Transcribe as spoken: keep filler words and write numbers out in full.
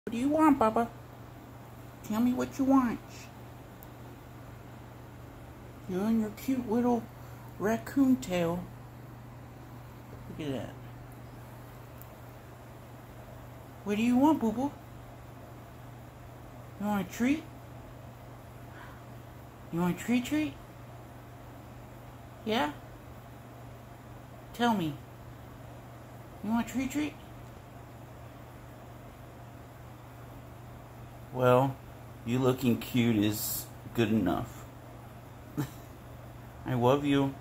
What do you want, Bubba? Tell me what you want. You and your cute little raccoon tail. Look at that. What do you want, Boo Boo? You want a treat? You want a treat treat? Yeah? Tell me. You want a treat treat? Well, you looking cute is good enough. I love you.